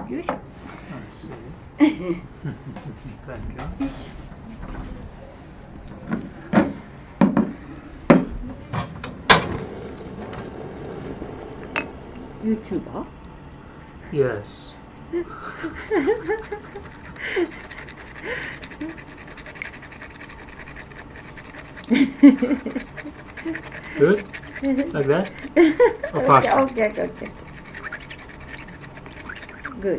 よいしょ。 Thank you. YouTuber? Yes. Good? Like that? Or faster? Okay. Good.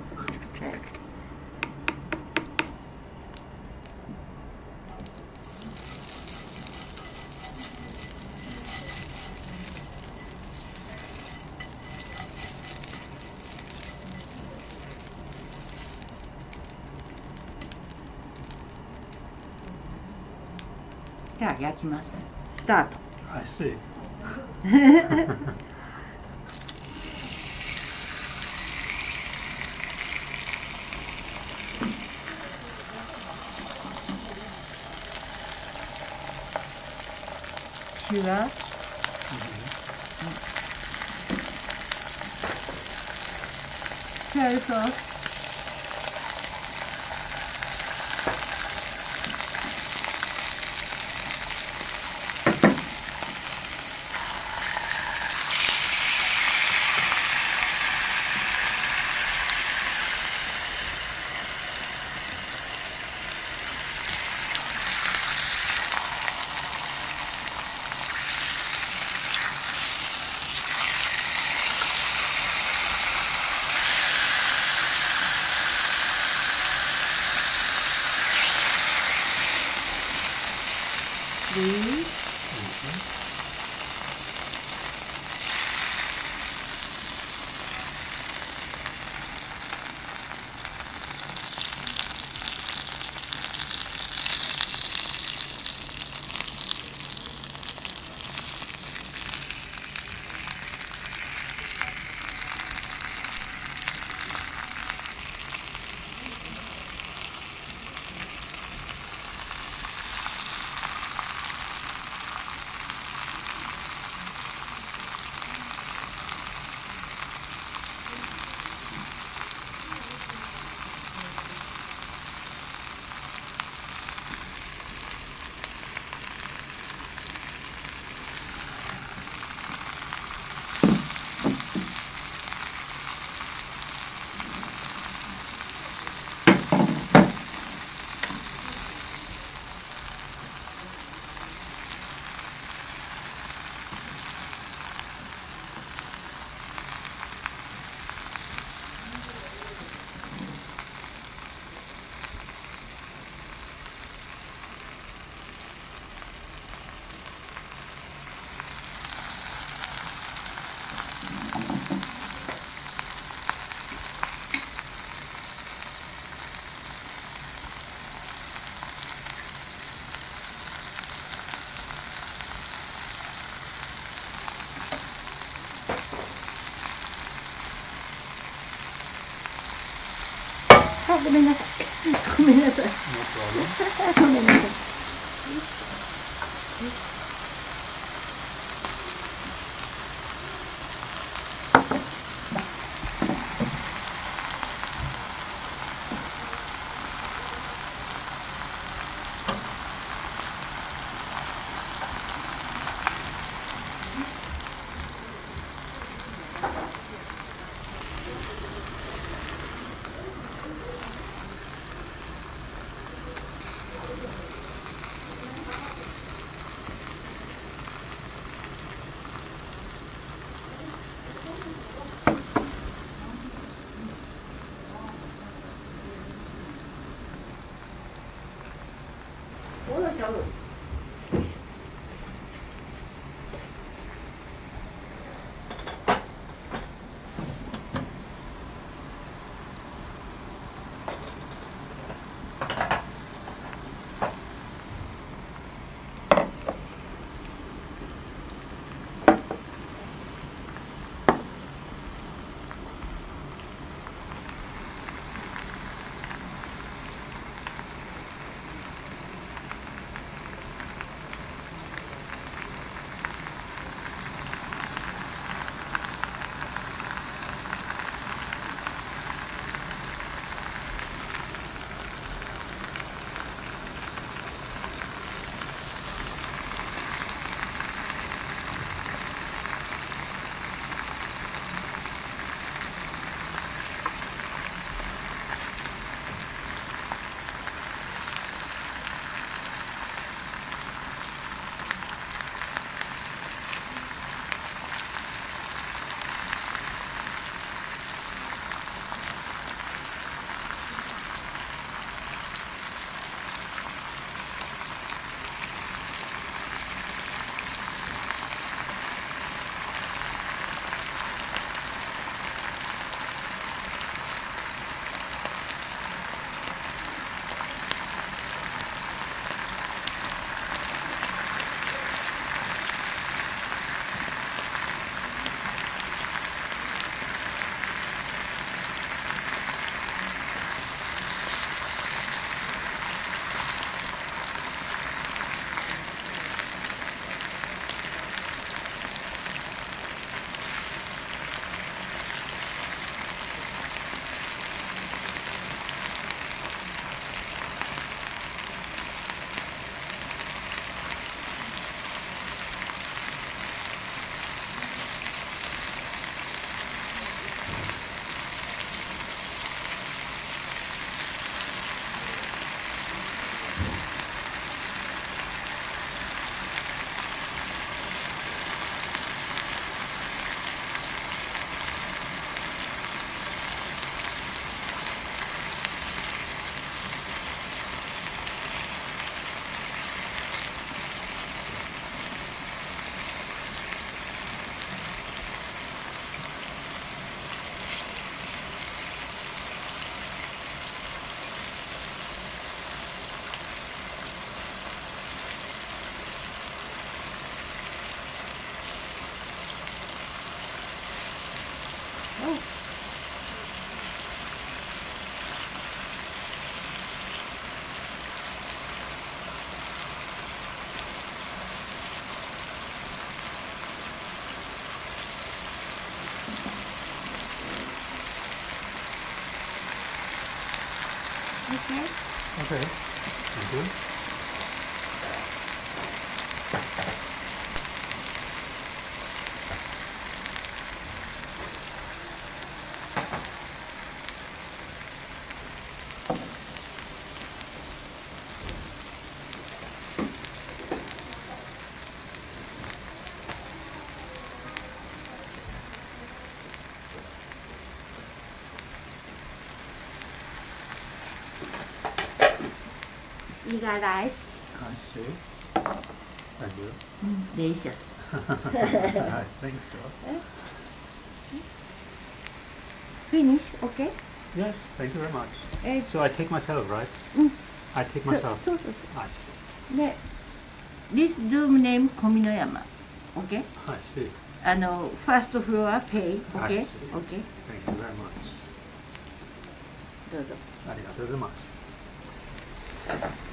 じゃあ焼きます。スタート。 I see. Sugar. Soy sauce.あ、ごめんなさい。ごめんなさい。ごめんなさい。 Okay. Okay. Thank you. Eager rice. I see. Thank you. Delicious. I think so. Finish, okay? Yes, thank you very much. Eh, So I take myself, right? I take myself. そうそうそ I see. う。で、this room name 小美野山。Okay? I see. First floor pay. I Okay? see. Okay? Thank you very much. どうぞ。 ありがとうございます。